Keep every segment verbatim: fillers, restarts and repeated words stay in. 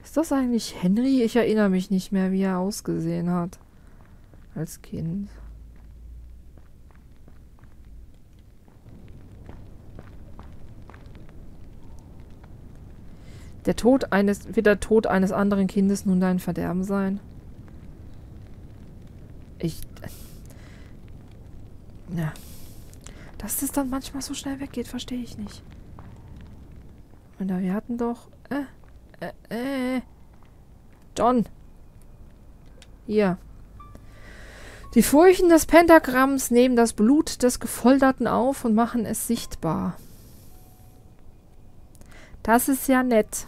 Ist das eigentlich Henry? Ich erinnere mich nicht mehr, wie er ausgesehen hat. Als Kind. Der Tod eines, wird der Tod eines anderen Kindes nun dein Verderben sein? Ich... Ja. Dass das dann manchmal so schnell weggeht, verstehe ich nicht. Und da, wir hatten doch... Äh, äh, äh. John. Hier. Die Furchen des Pentagramms nehmen das Blut des Gefolterten auf und machen es sichtbar. Das ist ja nett.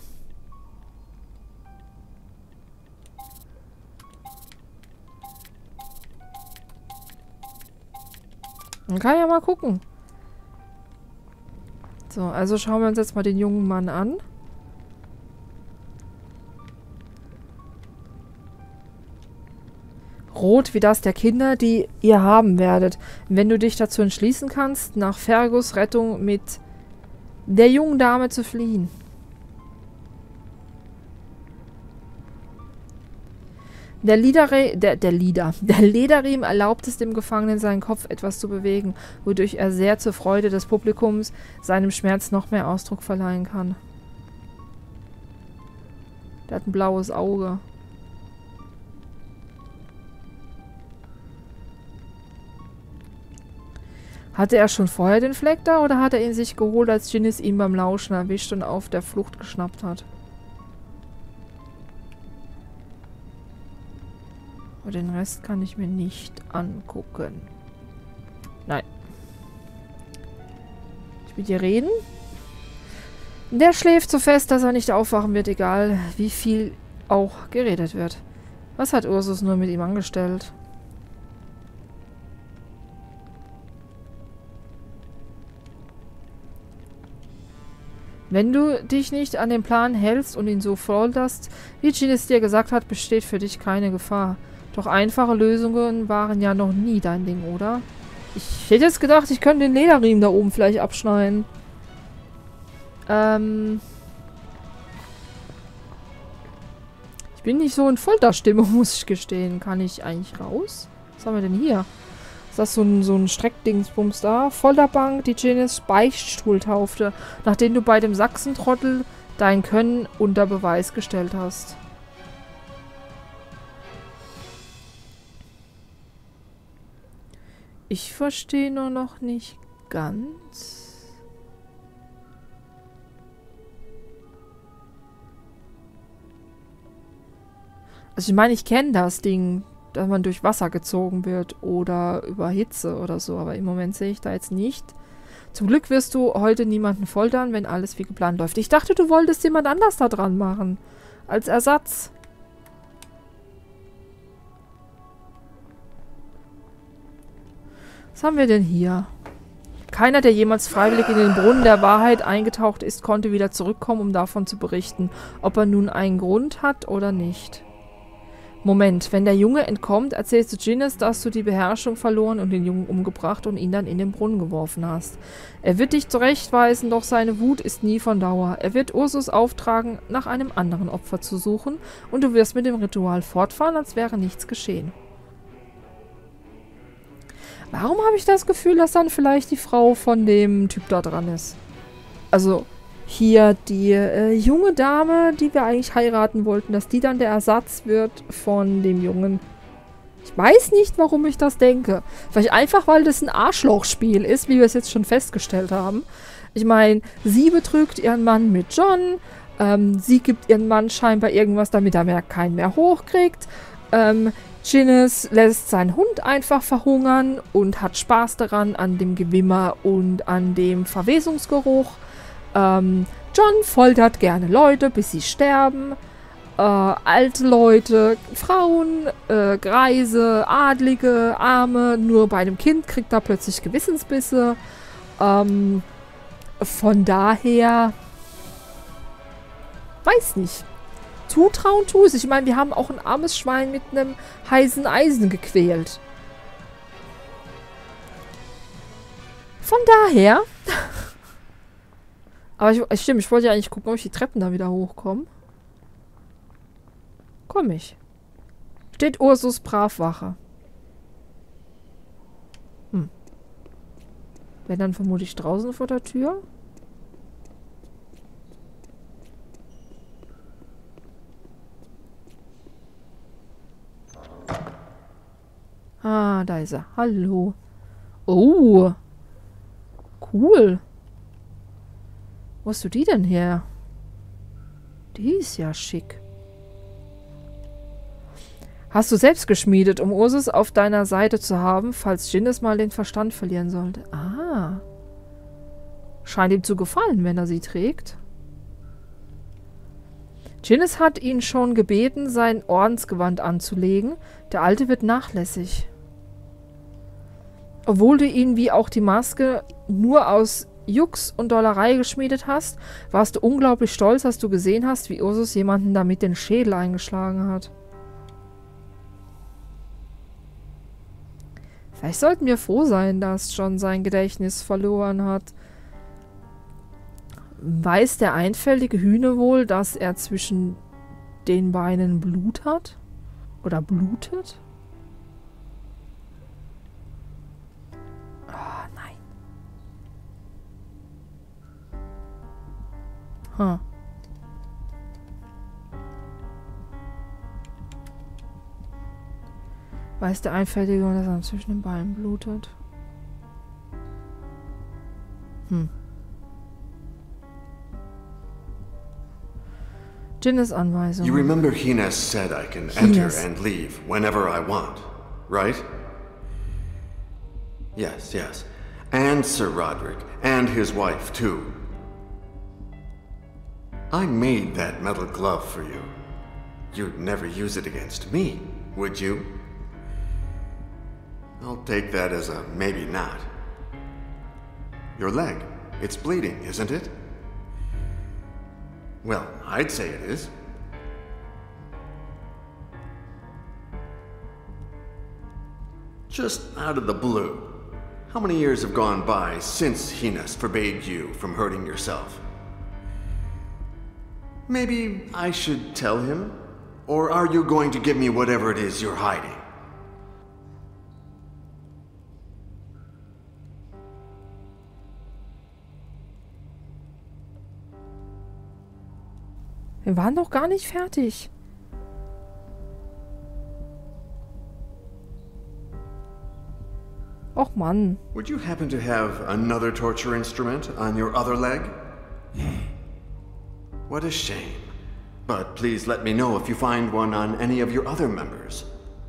Man kann ja mal gucken. So, also schauen wir uns jetzt mal den jungen Mann an. Rot wie das der Kinder, die ihr haben werdet. Wenn du dich dazu entschließen kannst, nach Fergus Rettung mit der jungen Dame zu fliehen. Der Liederre der, der Lieder. Der Lederriemen erlaubt es dem Gefangenen, seinen Kopf etwas zu bewegen, wodurch er sehr zur Freude des Publikums seinem Schmerz noch mehr Ausdruck verleihen kann. Der hat ein blaues Auge. Hatte er schon vorher den Fleck da oder hat er ihn sich geholt, als Ginnis ihn beim Lauschen erwischt und auf der Flucht geschnappt hat? Und den Rest kann ich mir nicht angucken. Nein. Ich will dir reden. Der schläft so fest, dass er nicht aufwachen wird, egal wie viel auch geredet wird. Was hat Ursus nur mit ihm angestellt? Wenn du dich nicht an den Plan hältst und ihn so folterst, wie Ginnis dir gesagt hat, besteht für dich keine Gefahr. Doch einfache Lösungen waren ja noch nie dein Ding, oder? Ich hätte jetzt gedacht, ich könnte den Lederriemen da oben vielleicht abschneiden. Ähm... Ich bin nicht so in Folterstimmung, muss ich gestehen. Kann ich eigentlich raus? Was haben wir denn hier? Ist das so ein, so ein Streckdingsbums da? Folterbank, die Ginnis Beichtstuhl taufte, nachdem du bei dem Sachsentrottel dein Können unter Beweis gestellt hast. Ich verstehe nur noch nicht ganz. Also ich meine, ich kenne das Ding, dass man durch Wasser gezogen wird oder über Hitze oder so, aber im Moment sehe ich da jetzt nicht. Zum Glück wirst du heute niemanden foltern, wenn alles wie geplant läuft. Ich dachte, du wolltest jemand anders da dran machen. Als Ersatz. Was haben wir denn hier? Keiner, der jemals freiwillig in den Brunnen der Wahrheit eingetaucht ist, konnte wieder zurückkommen, um davon zu berichten, ob er nun einen Grund hat oder nicht. Moment, wenn der Junge entkommt, erzählst du Ginnis, dass du die Beherrschung verloren und den Jungen umgebracht und ihn dann in den Brunnen geworfen hast. Er wird dich zurechtweisen, doch seine Wut ist nie von Dauer. Er wird Ursus auftragen, nach einem anderen Opfer zu suchen, und du wirst mit dem Ritual fortfahren, als wäre nichts geschehen. Warum habe ich das Gefühl, dass dann vielleicht die Frau von dem Typ da dran ist? Also, hier die äh, junge Dame, die wir eigentlich heiraten wollten, dass die dann der Ersatz wird von dem Jungen. Ich weiß nicht, warum ich das denke. Vielleicht einfach, weil das ein Arschlochspiel ist, wie wir es jetzt schon festgestellt haben. Ich meine, sie betrügt ihren Mann mit John. Ähm, sie gibt ihren Mann scheinbar irgendwas, damit er mehr, keinen mehr hochkriegt. Ähm, Ginnis lässt seinen Hund einfach verhungern und hat Spaß daran, an dem Gewimmer und an dem Verwesungsgeruch. Ähm, John foltert gerne Leute, bis sie sterben. Äh, alte Leute, Frauen, äh, Greise, Adlige, Arme. Nur bei einem Kind kriegt er plötzlich Gewissensbisse. Ähm, von daher... Weiß nicht. Zutrauen tu es. Ich meine, wir haben auch ein armes Schwein mit einem heißen Eisen gequält. Von daher... Aber ich, stimmt, ich wollte ja eigentlich gucken, ob ich die Treppen da wieder hochkomme. Komm ich. Steht Ursus brav Wache. Hm. Wenn dann vermutlich draußen vor der Tür. Ah, da ist er. Hallo. Oh. Cool. Wo hast du die denn her? Die ist ja schick. Hast du selbst geschmiedet, um Ursus auf deiner Seite zu haben, falls Jinnis mal den Verstand verlieren sollte? Ah. Scheint ihm zu gefallen, wenn er sie trägt. Jinnis hat ihn schon gebeten, sein Ordensgewand anzulegen. Der Alte wird nachlässig. Obwohl du ihn wie auch die Maske nur aus Jux und Dollerei geschmiedet hast, warst du unglaublich stolz, als du gesehen hast, wie Ursus jemanden damit den Schädel eingeschlagen hat. Vielleicht sollten wir froh sein, dass John sein Gedächtnis verloren hat. Weiß der einfältige Hühne wohl, dass er zwischen den Beinen Blut hat? Oder blutet? Oh, nein. Huh. Weiß der Einfältige, dass er zwischen den Beinen blutet? Hm. Jinnis Anweisung. You remember Hines said I can enter and leave whenever I want, right? Yes, yes. And Sir Roderick, and his wife, too. I made that metal glove for you. You'd never use it against me, would you? I'll take that as a maybe not. Your leg, it's bleeding, isn't it? Well, I'd say it is. Just out of the blue, how many years have gone by since Hines forbade you from hurting yourself? Maybe I should tell him? Or are you going to give me whatever it is you're hiding? Wir waren doch gar nicht fertig. Och Mann. Would you happen to have another torture instrument on your other leg? What a shame. But please let me know if you find one on any of your other members.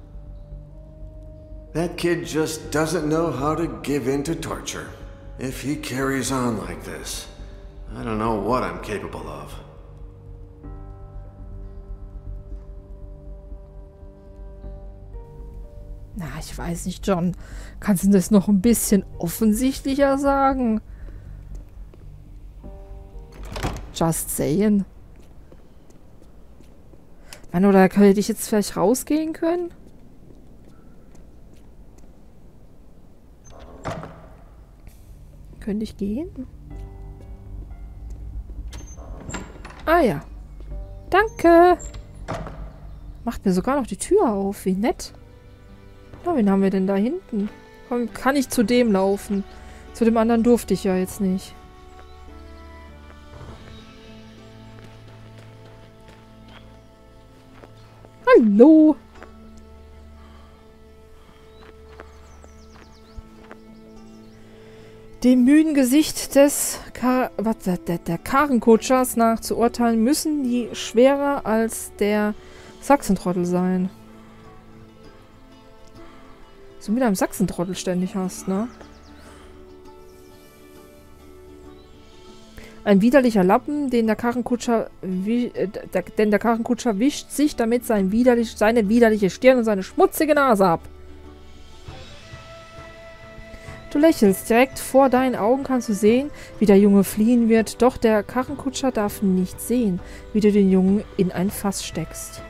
That kid just doesn't know how to give in to torture. If he carries on like this, I don't know what I'm capable of. Na, ich weiß nicht, John. Kannst du das noch ein bisschen offensichtlicher sagen? Just saying. Mann, oder könnte ich jetzt vielleicht rausgehen können? Könnte ich gehen? Ah ja. Danke. Macht mir sogar noch die Tür auf. Wie nett. Na, wen haben wir denn da hinten? Komm, kann ich zu dem laufen? Zu dem anderen durfte ich ja jetzt nicht. Hallo! Dem müden Gesicht des Kar was, der, der Karrenkutschers nach zu urteilen, müssen die schwerer als der Sachsentrottel sein. So mit einem Sachsentrottel ständig hast, ne? Ein widerlicher Lappen, den der Karrenkutscher, wie, äh, der, denn der Karrenkutscher wischt sich damit sein widerlich, seine widerliche Stirn und seine schmutzige Nase ab. Du lächelst. Direkt vor deinen Augen kannst du sehen, wie der Junge fliehen wird. Doch der Karrenkutscher darf nicht sehen, wie du den Jungen in ein Fass steckst.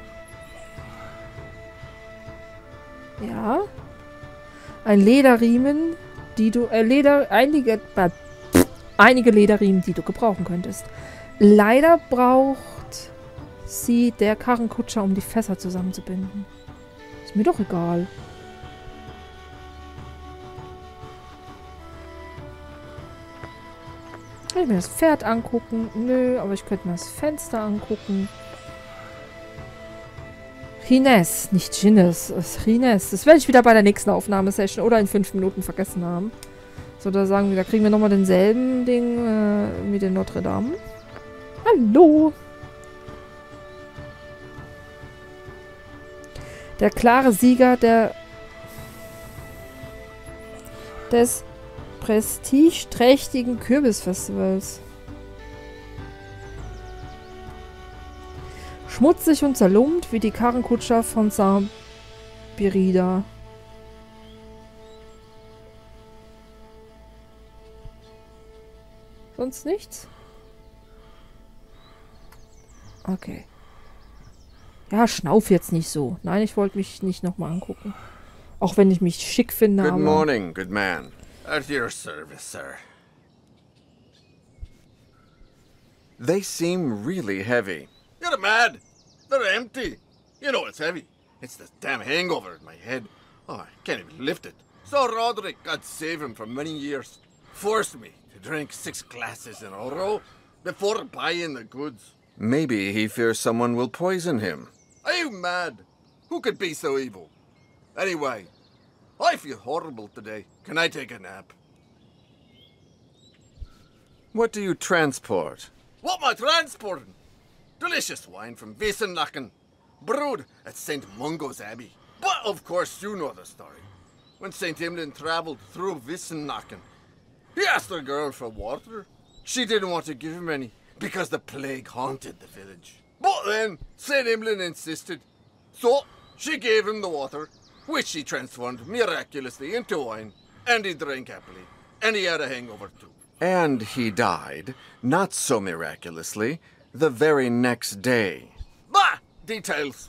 Ja. Ein Lederriemen, die du, äh, Leder, einige, äh, pff, einige Lederriemen, die du gebrauchen könntest. Leider braucht sie der Karrenkutscher, um die Fässer zusammenzubinden. Ist mir doch egal. Kann ich mir das Pferd angucken? Nö, aber ich könnte mir das Fenster angucken. Rines, nicht Gines, es ist Rines. Das werde ich wieder bei der nächsten Aufnahmesession oder in fünf Minuten vergessen haben. So, da sagen wir, da kriegen wir nochmal denselben Ding äh, mit den Notre Dame. Hallo! Der klare Sieger der des prestigeträchtigen Kürbisfestivals. Schmutzig und zerlumpt wie die Karrenkutscher von Saint-Birida. Sonst nichts? Okay. Ja, schnauf jetzt nicht so. Nein, ich wollte mich nicht nochmal angucken. Auch wenn ich mich schick finde. Good aber morning, good man. At your service, sir. They seem really heavy. You're mad. They're empty. You know it's heavy. It's this damn hangover in my head. Oh, I can't even lift it. So Roderick, God save him for many years, forced me to drink six glasses in a row before buying the goods. Maybe he fears someone will poison him. Are you mad? Who could be so evil? Anyway, I feel horrible today. Can I take a nap? What do you transport? What am I transporting? Delicious wine from Wiesenlachen, brewed at Saint Mungo's Abbey. But of course you know the story. When Saint Imlin travelled through Wiesenlachen, he asked the girl for water. She didn't want to give him any, because the plague haunted the village. But then, Saint Imlin insisted. So, she gave him the water, which she transformed miraculously into wine, and he drank happily, and he had a hangover too. And he died, not so miraculously, the very next day. Bah! Details.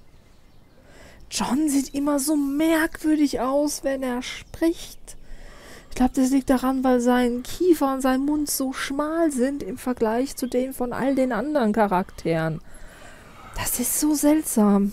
John sieht immer so merkwürdig aus, wenn er spricht. Ich glaube, das liegt daran, weil sein Kiefer und sein Mund so schmal sind im Vergleich zu dem von all den anderen Charakteren. Das ist so seltsam.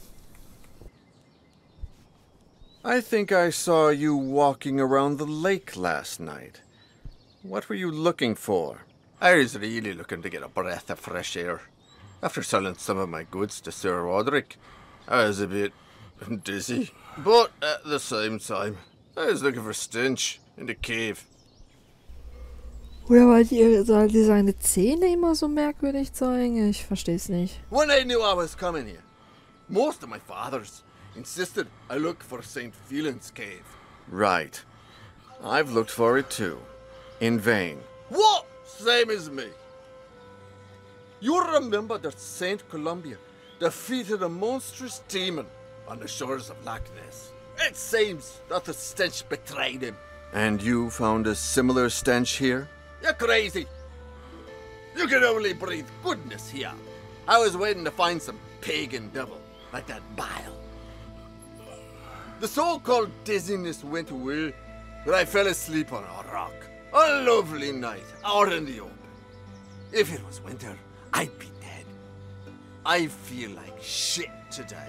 I think I saw you walking around the lake last night. What were you looking for? I was really looking to get a breath of fresh air. After selling some of my goods to Sir Roderick, I was a bit dizzy. But at the same time, I was looking for stench in the cave. Oder weil die, die seine Zähne immer so merkwürdig zeigen? Ich verstehe es nicht. When I knew I was coming here, most of my fathers insisted I look for Saint Phelan's cave. Right. I've looked for it too. In vain. What? Same as me. You remember that Saint Columbia defeated a monstrous demon on the shores of Loch Ness. It seems that the stench betrayed him. And you found a similar stench here? You're crazy. You can only breathe goodness here. I was waiting to find some pagan devil, like that bile. The so-called dizziness went away, but I fell asleep on a rock. A lovely night, out in the open. If it was winter, I'd be dead. I feel like shit today.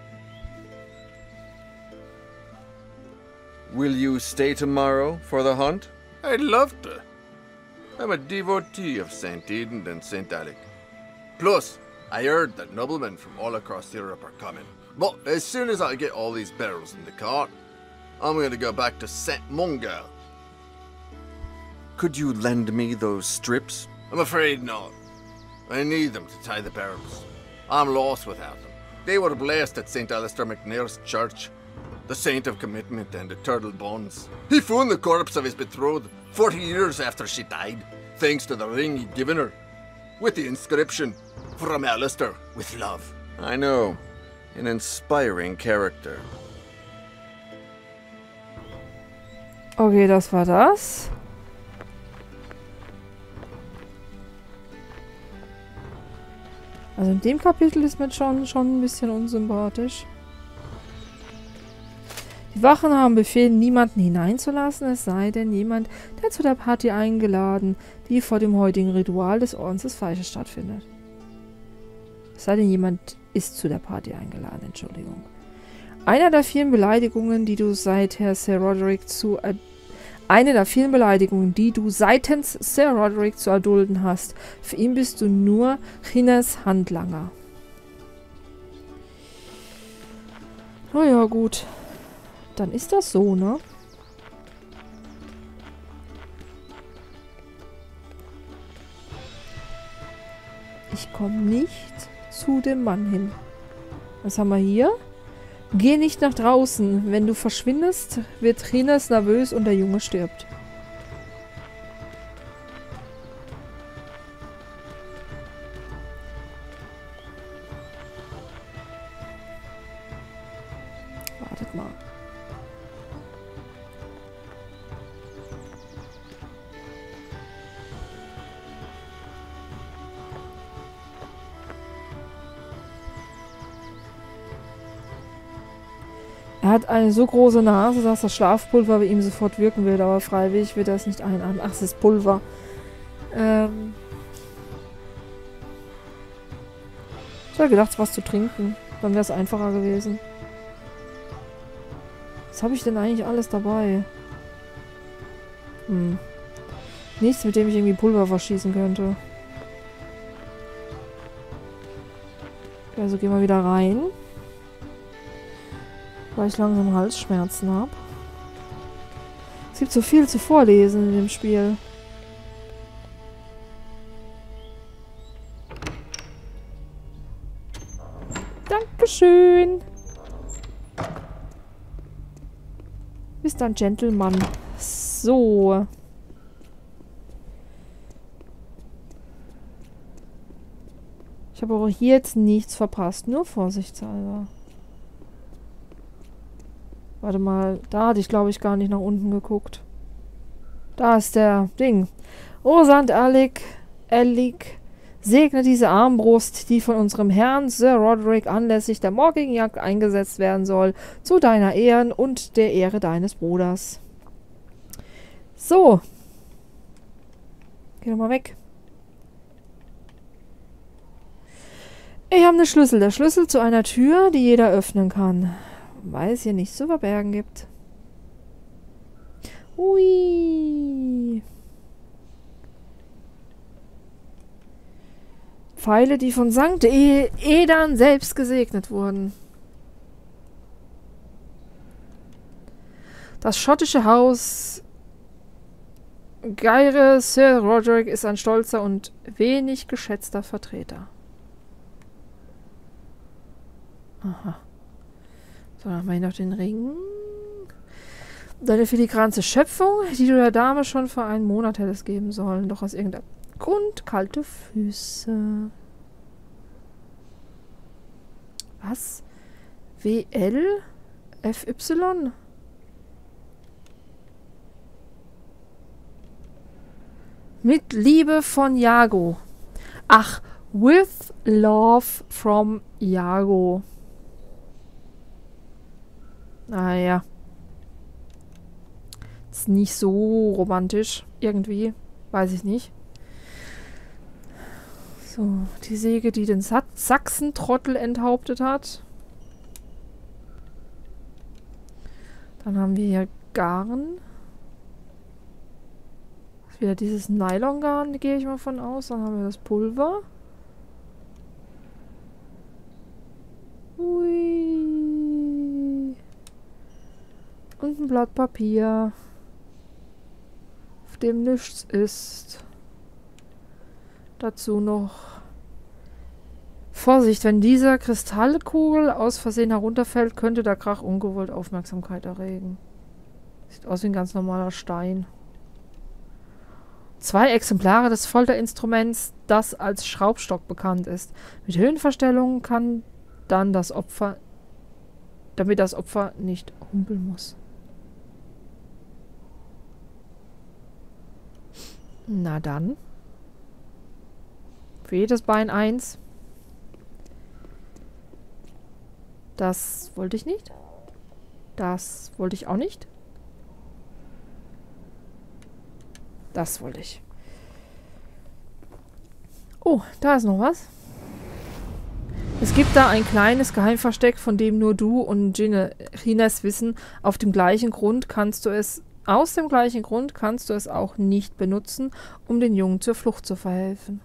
Will you stay tomorrow for the hunt? I'd love to. I'm a devotee of Saint Eden and Saint Alec. Plus, I heard that noblemen from all across Europe are coming. But as soon as I get all these barrels in the cart, I'm gonna go back to Saint Mungo. Could you lend me those strips? I'm afraid not. I need them to tie the barrels. I'm lost without them. They were blessed at Saint Alistair McNair's church, the saint of commitment and eternal bonds. He found the corpse of his betrothed forty years after she died, thanks to the ring he'd given her, with the inscription, "From Alistair, with love." I know. An inspiring character. Okay, das war das. Also in dem Kapitel ist mir schon, schon ein bisschen unsympathisch. Die Wachen haben Befehl, niemanden hineinzulassen, es sei denn jemand, der zu der Party eingeladen, die vor dem heutigen Ritual des Ordens des Fleisches stattfindet. Es sei denn, jemand ist zu der Party eingeladen, Entschuldigung. Einer der vielen Beleidigungen, die du seither Sir Roderick zu... Eine der vielen Beleidigungen, die du seitens Sir Roderick zu erdulden hast. Für ihn bist du nur Chines Handlanger. Na ja, gut. Dann ist das so, ne? Ich komme nicht zu dem Mann hin. Was haben wir hier? Geh nicht nach draußen. Wenn du verschwindest, wird Chines nervös und der Junge stirbt. Wartet mal. Er hat eine so große Nase, dass das Schlafpulver bei ihm sofort wirken wird, aber freiwillig wird er es nicht einatmen. Ach, es ist Pulver. Ähm ich habe gedacht, was zu trinken. Dann wäre es einfacher gewesen. Was habe ich denn eigentlich alles dabei? Hm. Nichts, mit dem ich irgendwie Pulver verschießen könnte. Okay, also gehen wir wieder rein. Weil ich langsam Halsschmerzen habe. Es gibt so viel zu vorlesen in dem Spiel. Dankeschön. Bist ein Gentleman. So. Ich habe aber hier jetzt nichts verpasst. Nur vorsichtshalber. Warte mal, da hatte ich, glaube ich, gar nicht nach unten geguckt. Da ist der Ding. O Sant Alec, Alec, segne diese Armbrust, die von unserem Herrn Sir Roderick anlässlich der morgigen Jagd eingesetzt werden soll, zu deiner Ehren und der Ehre deines Bruders. So. Geh doch mal weg. Ich habe einen Schlüssel. Der Schlüssel zu einer Tür, die jeder öffnen kann. Weil es hier nichts zu verbergen gibt. Ui. Pfeile, die von Sankt e Edan selbst gesegnet wurden. Das schottische Haus Geire Sir Roderick ist ein stolzer und wenig geschätzter Vertreter. Aha. So, dann haben wir hier noch den Ring. Deine filigranste Schöpfung, die du der Dame schon vor einem Monat hättest geben sollen. Doch aus irgendeinem Grund kalte Füße. Was? W L? F Y? Mit Liebe von Iago. Ach, with love from Iago. Naja. Ist nicht so romantisch. Irgendwie. Weiß ich nicht. So, die Säge, die den Sa Sachsen-Trottel enthauptet hat. Dann haben wir hier Garn. Das ist wieder dieses Nylongarn, gehe ich mal von aus. Dann haben wir das Pulver. Ui. Und ein Blatt Papier, auf dem nichts ist. Dazu noch Vorsicht, wenn dieser Kristallkugel aus Versehen herunterfällt, könnte der Krach ungewollt Aufmerksamkeit erregen. Sieht aus wie ein ganz normaler Stein. Zwei Exemplare des Folterinstruments, das als Schraubstock bekannt ist. Mit Höhenverstellung kann dann das Opfer, damit das Opfer nicht humpeln muss. Na dann. Für jedes Bein eins. Das wollte ich nicht. Das wollte ich auch nicht. Das wollte ich. Oh, da ist noch was. Es gibt da ein kleines Geheimversteck, von dem nur du und Rines wissen. Auf dem gleichen Grund kannst du es, aus dem gleichen Grund kannst du es auch nicht benutzen, um den Jungen zur Flucht zu verhelfen.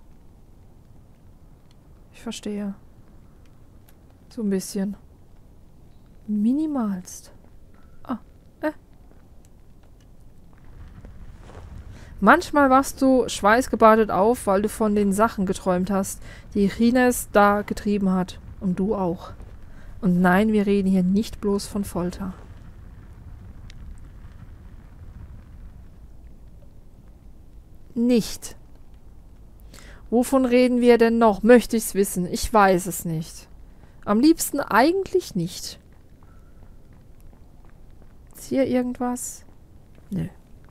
Ich verstehe. So ein bisschen. Minimalst. Ah, äh. Manchmal wachst du schweißgebadet auf, weil du von den Sachen geträumt hast, die Rines da getrieben hat. Und du auch. Und nein, wir reden hier nicht bloß von Folter. Nicht. Wovon reden wir denn noch? Möchte ich's wissen? Ich weiß es nicht. Am liebsten eigentlich nicht. Ist hier irgendwas? Nö.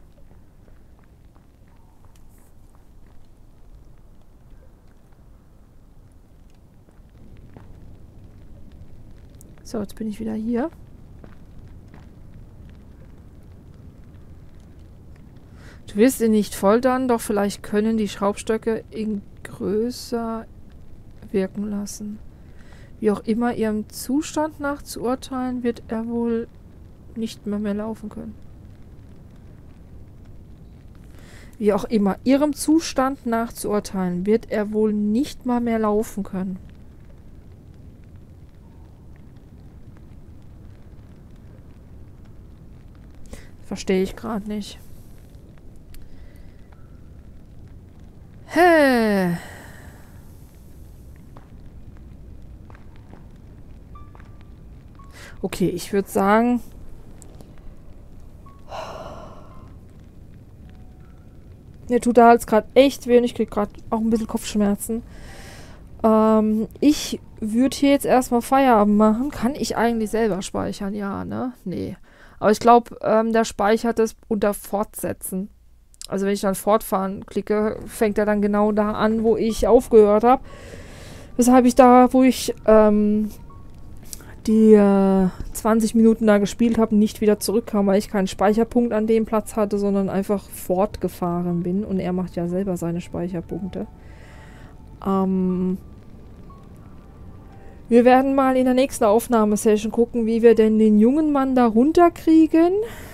So, jetzt bin ich wieder hier. Du wirst ihn nicht foltern, doch vielleicht können die Schraubstöcke ihn größer wirken lassen. Wie auch immer ihrem Zustand nach zu urteilen, wird er wohl nicht mehr, mehr laufen können. Wie auch immer ihrem Zustand nach zu urteilen, wird er wohl nicht mal mehr laufen können. Verstehe ich gerade nicht. Hä? Okay, ich würde sagen... Mir tut da jetzt gerade echt weh und ich kriege gerade auch ein bisschen Kopfschmerzen. Ähm, ich würde hier jetzt erstmal Feierabend machen. Kann ich eigentlich selber speichern? Ja, ne? Nee. Aber ich glaube, ähm, der speichert es unter Fortsetzen. Also wenn ich dann Fortfahren klicke, fängt er dann genau da an, wo ich aufgehört habe. Weshalb ich da, wo ich ähm, die äh, zwanzig Minuten da gespielt habe, nicht wieder zurückkam, weil ich keinen Speicherpunkt an dem Platz hatte, sondern einfach fortgefahren bin. Und er macht ja selber seine Speicherpunkte. Ähm... Wir werden mal in der nächsten Aufnahmesession gucken, wie wir denn den jungen Mann da runterkriegen.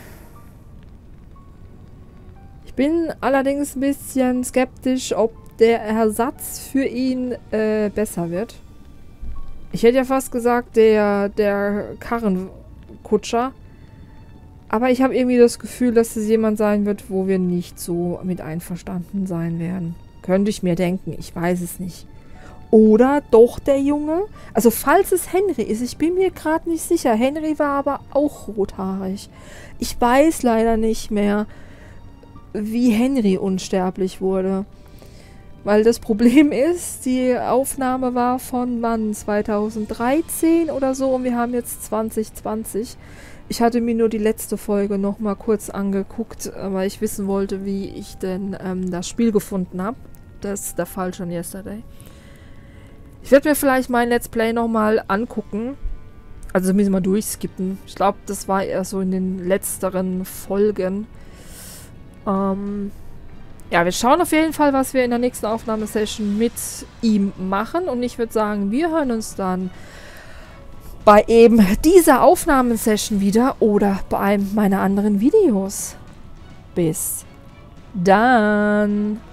Ich bin allerdings ein bisschen skeptisch, ob der Ersatz für ihn äh, besser wird. Ich hätte ja fast gesagt, der, der Karrenkutscher. Aber ich habe irgendwie das Gefühl, dass es jemand sein wird, wo wir nicht so mit einverstanden sein werden. Könnte ich mir denken, ich weiß es nicht. Oder doch der Junge? Also falls es Henry ist, ich bin mir gerade nicht sicher. Henry war aber auch rothaarig. Ich weiß leider nicht mehr, wie Henry unsterblich wurde. Weil das Problem ist, die Aufnahme war von wann? zweitausenddreizehn oder so und wir haben jetzt zwanzig zwanzig. Ich hatte mir nur die letzte Folge noch mal kurz angeguckt, weil ich wissen wollte, wie ich denn ähm, das Spiel gefunden habe. Das ist der Fall schon yesterday. Ich werde mir vielleicht mein Let's Play nochmal angucken. Also zumindest mal durchskippen. Ich glaube, das war eher so in den letzteren Folgen. Ähm, ja, wir schauen auf jeden Fall, was wir in der nächsten Aufnahmesession mit ihm machen. Und ich würde sagen, wir hören uns dann bei eben dieser Aufnahmesession wieder oder bei einem meiner anderen Videos. Bis dann.